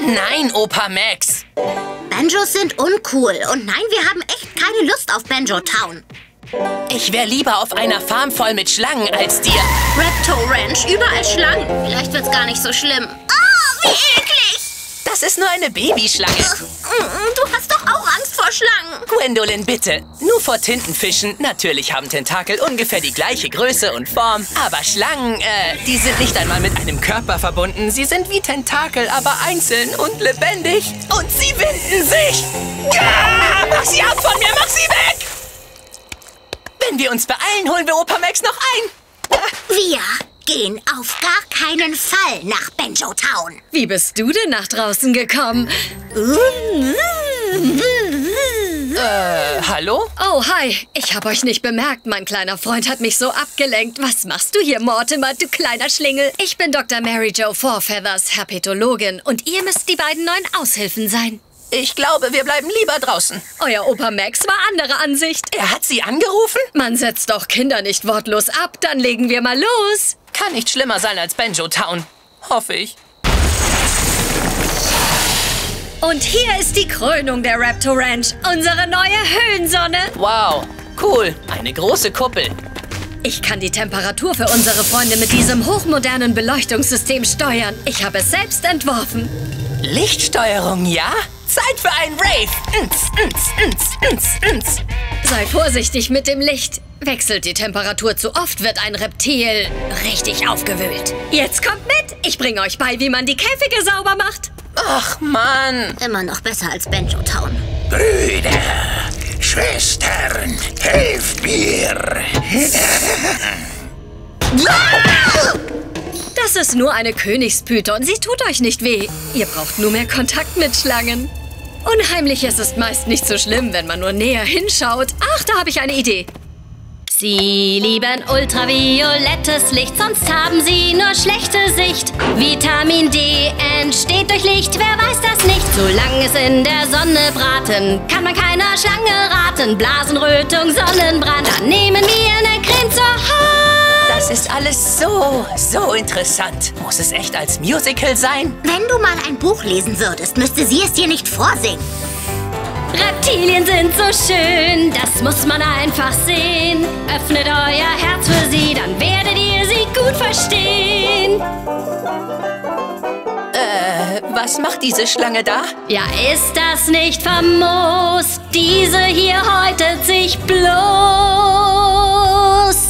Nein, Opa Max. Banjos sind uncool. Und nein, wir haben echt keine Lust auf Banjo Town. Ich wäre lieber auf einer Farm voll mit Schlangen als dir. Repto Ranch, überall Schlangen. Vielleicht wird's gar nicht so schlimm. Oh, wie eklig! Das ist nur eine Babyschlange. Du hast doch auch Angst vor Schlangen. Gwendolyn, bitte. Nur vor Tintenfischen. Natürlich haben Tentakel ungefähr die gleiche Größe und Form. Aber Schlangen, die sind nicht einmal mit einem Körper verbunden. Sie sind wie Tentakel, aber einzeln und lebendig. Und sie winden sich. Ja, mach sie ab von mir, mach sie weg! Wenn wir uns beeilen, holen wir Opa Max noch ein. Wir gehen auf gar keinen Fall nach Banjo Town. Wie bist du denn nach draußen gekommen? Hallo? Oh, hi. Ich hab euch nicht bemerkt. Mein kleiner Freund hat mich so abgelenkt. Was machst du hier, Mortimer, du kleiner Schlingel? Ich bin Dr. Mary Jo Fourfeathers, Herpetologin. Und ihr müsst die beiden neuen Aushilfen sein. Ich glaube, wir bleiben lieber draußen. Euer Opa Max war anderer Ansicht. Er hat sie angerufen? Man setzt doch Kinder nicht wortlos ab. Dann legen wir mal los. Kann nicht schlimmer sein als Banjo Town. Hoffe ich. Und hier ist die Krönung der Repto Ranch. Unsere neue Höhensonne. Wow, cool. Eine große Kuppel. Ich kann die Temperatur für unsere Freunde mit diesem hochmodernen Beleuchtungssystem steuern. Ich habe es selbst entworfen. Lichtsteuerung, ja? Zeit für einen Rave. Sei vorsichtig mit dem Licht. Wechselt die Temperatur zu oft, wird ein Reptil richtig aufgewühlt. Jetzt kommt mit. Ich bringe euch bei, wie man die Käfige sauber macht. Ach, Mann. Immer noch besser als Banjo Town. Brüder, Schwestern, helft mir! Das ist nur eine Königspython. Sie tut euch nicht weh. Ihr braucht nur mehr Kontakt mit Schlangen. Unheimliches ist meist nicht so schlimm, wenn man nur näher hinschaut. Ach, da habe ich eine Idee. Sie lieben ultraviolettes Licht, sonst haben sie nur schlechte Sicht. Vitamin D entsteht durch Licht, wer weiß das nicht? Solange es in der Sonne braten, kann man keiner Schlange raten. Blasenrötung, Sonnenbrand, dann nehmen wir eine Creme zur Hand. Das ist alles so interessant. Muss es echt als Musical sein? Wenn du mal ein Buch lesen würdest, müsste sie es dir nicht vorsingen. Reptilien sind so schön, das muss man einfach sehen. Öffnet euer Herz für sie, dann werdet ihr sie gut verstehen. Was macht diese Schlange da? Ja, ist das nicht famos? Diese hier häutet sich bloß.